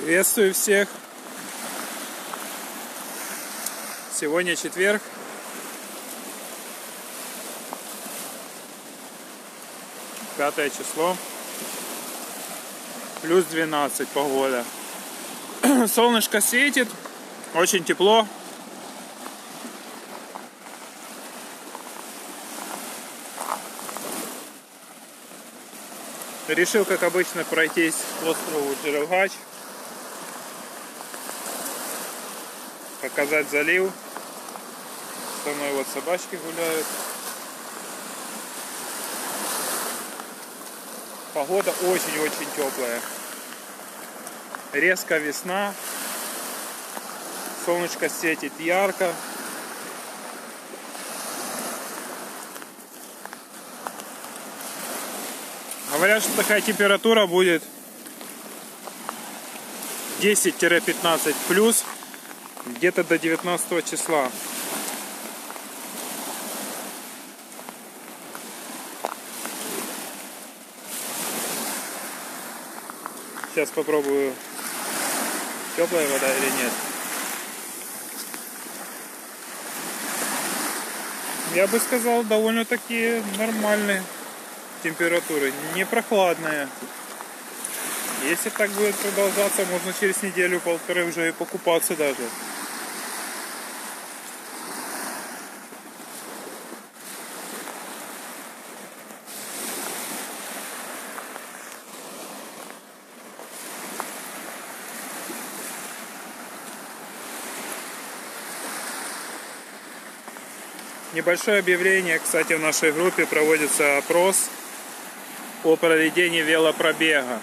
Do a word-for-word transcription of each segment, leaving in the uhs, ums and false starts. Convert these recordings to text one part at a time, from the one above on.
Приветствую всех! Сегодня четверг. Пятое число. Плюс двенадцать погода. Солнышко светит. Очень тепло. Решил, как обычно, пройтись к острову Джерелгач. Показать залив. Со мной вот собачки гуляют. Погода очень-очень теплая. Резко весна. Солнышко светит ярко. Говорят, что такая температура будет десять-пятнадцать плюс где-то до девятнадцатого числа. Сейчас попробую, теплая вода или нет. Я бы сказал, довольно-таки нормальные температуры, не прохладная. Если так будет продолжаться, можно через неделю-полторы уже и покупаться даже. Небольшое объявление, кстати, в нашей группе проводится опрос о проведении велопробега.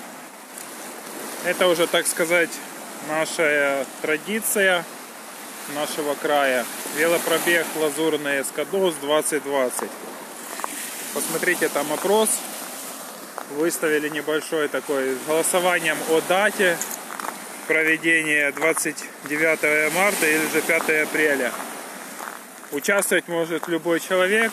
Это уже, так сказать, наша традиция нашего края. Велопробег Лазурный Эскадос двадцать двадцать. Посмотрите, там опрос. Выставили небольшой такой с голосованием о дате проведения двадцать девятого марта или же пятого апреля. Участвовать может любой человек,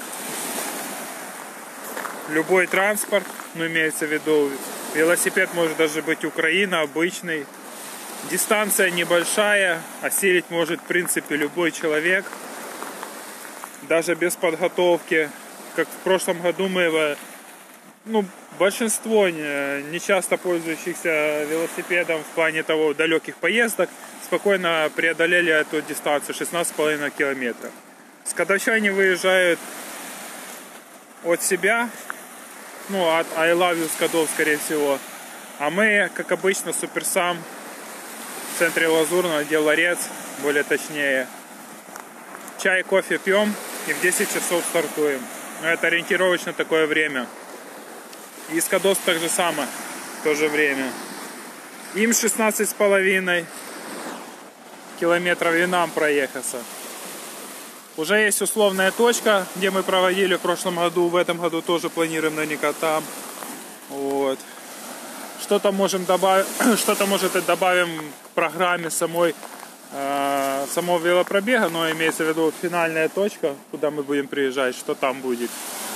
любой транспорт, ну имеется в виду велосипед, может даже быть Украина, обычный. Дистанция небольшая, осилить может в принципе любой человек, даже без подготовки. Как в прошлом году мы его, ну большинство не часто пользующихся велосипедом в плане того далеких поездок спокойно преодолели эту дистанцию шестнадцать с половиной километров. Скадовчане выезжают от себя, ну от I Love You Скадов, скорее всего. А мы, как обычно, Суперсам в центре Лазурного, где ларец, более точнее. Чай, кофе пьем и в десять часов стартуем. Но это ориентировочно такое время. И Скадос так же самое, в то же время. Им шестнадцать с половиной километров и нам проехаться. Уже есть условная точка, где мы проводили в прошлом году, в этом году тоже планируем наверняка там. Вот. Что-то можем добавить, что-то может и добавим к программе самой, э, самого велопробега, но имеется в виду финальная точка, куда мы будем приезжать, что там будет.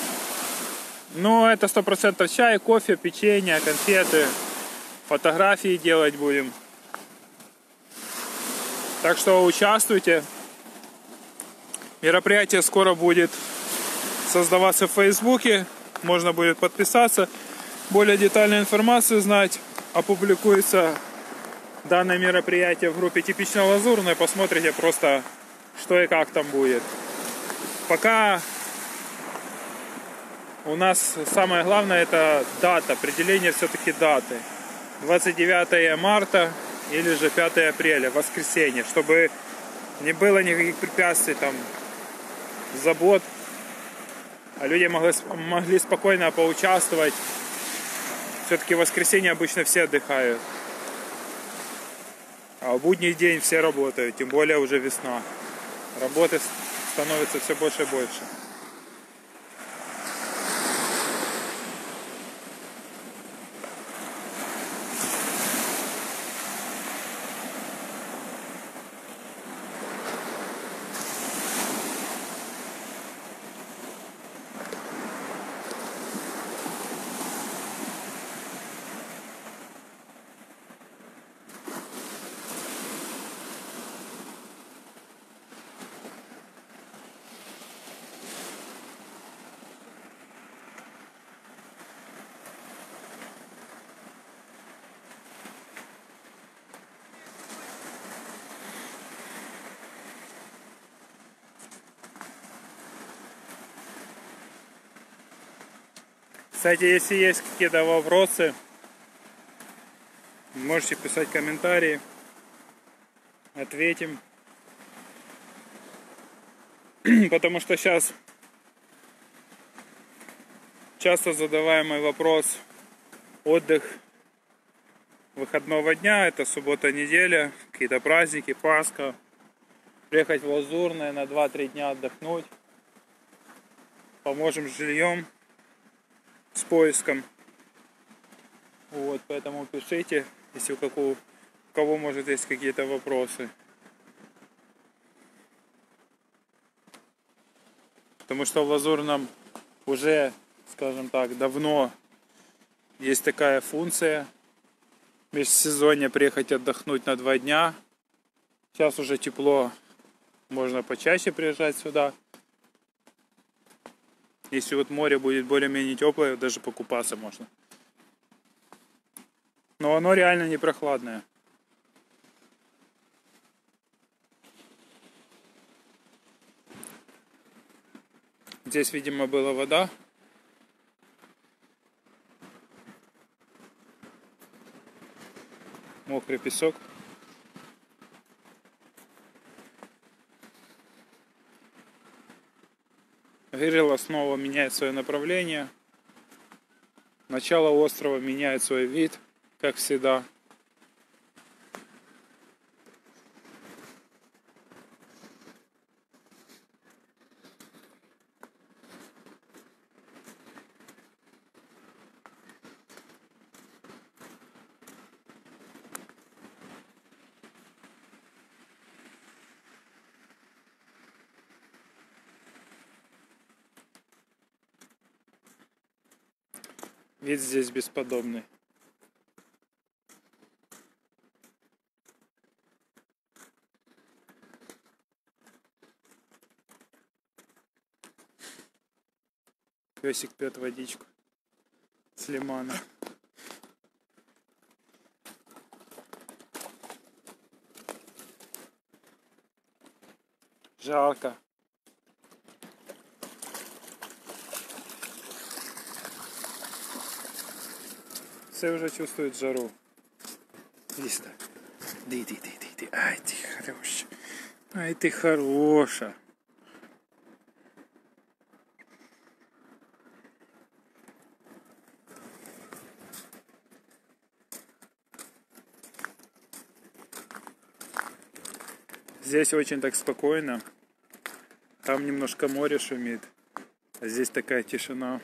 Но это сто процентов чай, кофе, печенье, конфеты, фотографии делать будем. Так что участвуйте. Мероприятие скоро будет создаваться в Фейсбуке. Можно будет подписаться. Более детальную информацию знать. Опубликуется данное мероприятие в группе Типично Лазурное. Посмотрите просто, что и как там будет. Пока у нас самое главное это дата. Определение все-таки даты. двадцать девятого марта или же пятого апреля. Воскресенье. Чтобы не было никаких препятствий там. Забот, а люди могли, могли спокойно поучаствовать. Все-таки в воскресенье обычно все отдыхают, а в будний день все работают, тем более уже весна. Работы становится все больше и больше. Кстати, если есть какие-то вопросы, можете писать комментарии, ответим. Потому что сейчас часто задаваемый вопрос: отдых выходного дня, это суббота, неделя, какие-то праздники, Пасха, приехать в Лазурное на два-три дня отдохнуть, поможем с жильем, с поиском. Вот, поэтому пишите, если у кого, у кого может есть какие-то вопросы. Потому что в Лазурном уже, скажем так, давно есть такая функция: в межсезонье приехать отдохнуть на два дня. Сейчас уже тепло, можно почаще приезжать сюда. Если вот море будет более-менее теплое, даже покупаться можно. Но оно реально не прохладное. Здесь, видимо, была вода. Мокрый песок. Гырило снова меняет свое направление. Начало острова меняет свой вид, как всегда. Вид здесь бесподобный. Песик пьет водичку с лимана. Жарко. Все уже чувствуют жару. Листа. Ди, ди, ди, ди, ди. Ай, ты хорошая. Ай, ты хорошая. Здесь очень так спокойно. Там немножко море шумит. А здесь такая тишина.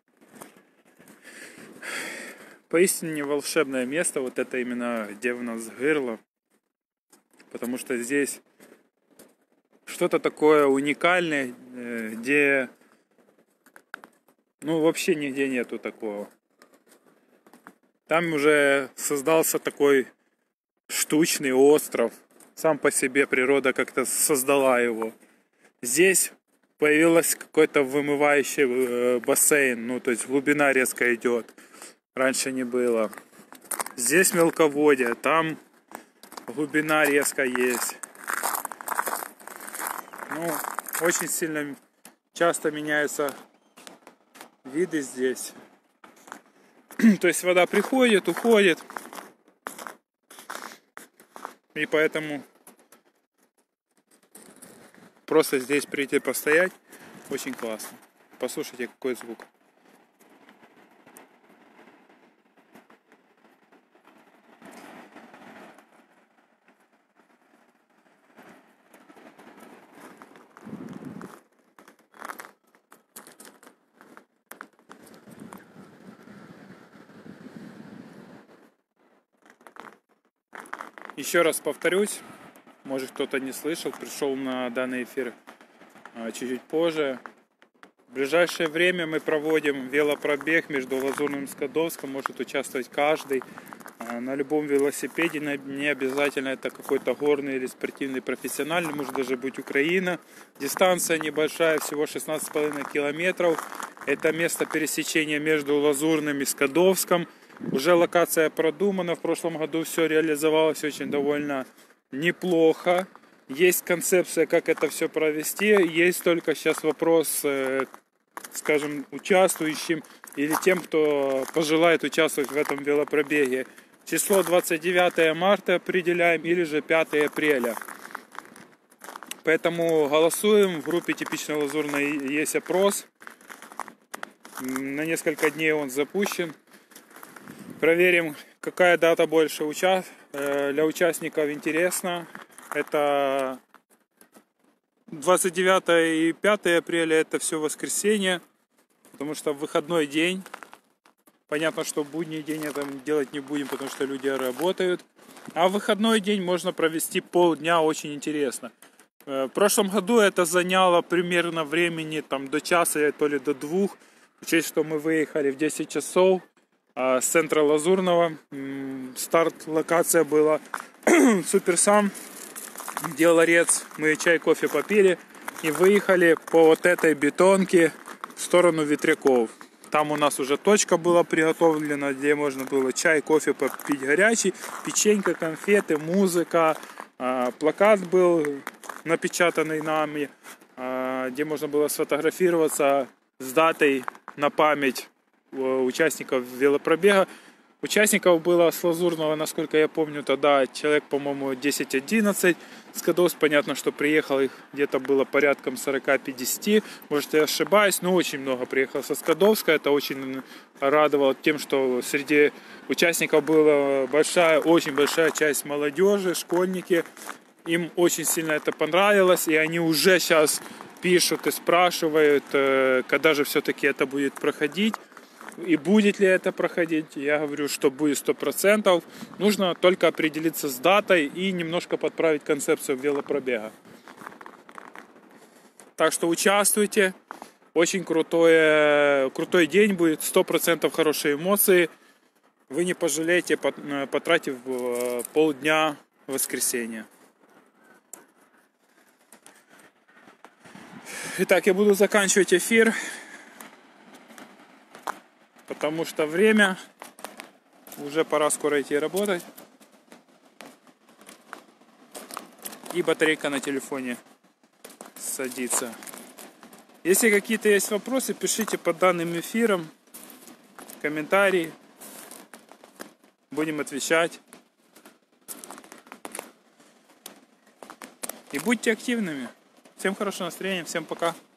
Поистине волшебное место, вот это именно где у нас Гырло. Потому что здесь что-то такое уникальное, где ну вообще нигде нету такого. Там уже создался такой штучный остров. Сам по себе природа как-то создала его. Здесь появился какой-то вымывающий бассейн, ну то есть глубина резко идет. Раньше не было. Здесь мелководье, там глубина резко есть. Ну, очень сильно часто меняются виды здесь. То есть вода приходит, уходит. И поэтому просто здесь прийти постоять очень классно. Послушайте, какой звук. Еще раз повторюсь, может кто-то не слышал, пришел на данный эфир чуть-чуть позже. В ближайшее время мы проводим велопробег между Лазурным и Скадовском, может участвовать каждый. На любом велосипеде, не обязательно это какой-то горный или спортивный профессиональный, может даже быть Украина. Дистанция небольшая, всего шестнадцать с половиной километров. Это место пересечения между Лазурным и Скадовском. Уже локация продумана, в прошлом году все реализовалось очень довольно неплохо. Есть концепция, как это все провести. Есть только сейчас вопрос, скажем, участвующим или тем, кто пожелает участвовать в этом велопробеге. Число двадцать девятое марта определяем или же пятое апреля. Поэтому голосуем. В группе «Типичной Лазурной» есть опрос. На несколько дней он запущен. Проверим, какая дата больше уча... для участников интересна. Это двадцать девятое и пятое апреля, это все воскресенье. Потому что в выходной день. Понятно, что в будний день это делать не будем, потому что люди работают. А в выходной день можно провести полдня очень интересно. В прошлом году это заняло примерно времени там, до часа, то ли до двух. Учесть, что мы выехали в десять часов а, с центра Лазурного. Старт, локация была Суперсам, где ларец. Мы чай, кофе попили и выехали по вот этой бетонке в сторону Ветряков. Там у нас уже точка была приготовлена, где можно было чай, кофе попить горячий, печенька, конфеты, музыка. Плакат был напечатанный нами, где можно было сфотографироваться с датой на память участников велопробега. Участников было с Лазурного, насколько я помню, тогда человек, по-моему, десять-одиннадцать. Скадовск, понятно, что приехал их где-то было порядком сорок-пятьдесят. Может, я ошибаюсь, но очень много приехало со Скадовска. Это очень радовало тем, что среди участников была большая, очень большая часть молодежи, школьники. Им очень сильно это понравилось, и они уже сейчас пишут и спрашивают, когда же все-таки это будет проходить. И будет ли это проходить, я говорю, что будет сто процентов. Нужно только определиться с датой и немножко подправить концепцию велопробега. Так что участвуйте. Очень крутой, крутой день будет, сто процентов хорошие эмоции. Вы не пожалеете, потратив полдня в воскресенье. Итак, я буду заканчивать эфир. Потому что время, уже пора скоро идти работать. И батарейка на телефоне садится. Если какие-то есть вопросы, пишите под данным эфиром, комментарии. Будем отвечать. И будьте активными. Всем хорошего настроения, всем пока.